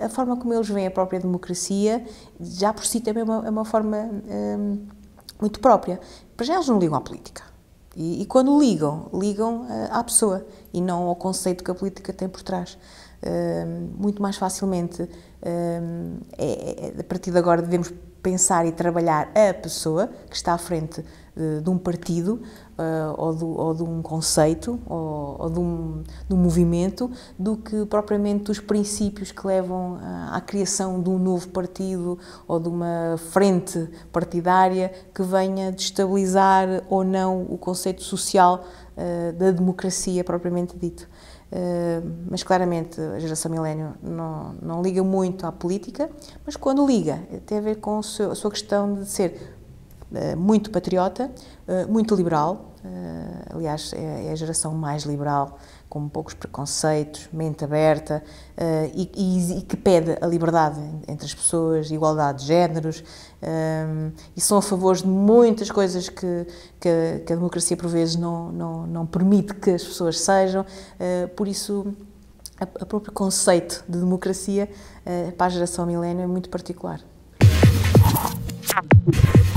a forma como eles veem a própria democracia, já por si também é uma forma muito própria. Para já eles não ligam à política. E quando ligam à pessoa e não ao conceito que a política tem por trás. Muito mais facilmente, a partir de agora, devemos pensar e trabalhar a pessoa que está à frente de um partido ou de um conceito ou de um movimento, do que propriamente os princípios que levam à criação de um novo partido ou de uma frente partidária que venha destabilizar ou não o conceito social da democracia propriamente dito. Mas claramente a geração milénio não liga muito à política, mas quando liga tem a ver com a sua questão de ser muito patriota, muito liberal, aliás é a geração mais liberal, com poucos preconceitos, mente aberta e que pede a liberdade entre as pessoas, igualdade de géneros, e são a favor de muitas coisas que a democracia por vezes não permite que as pessoas sejam, por isso o próprio conceito de democracia para a geração milénio é muito particular.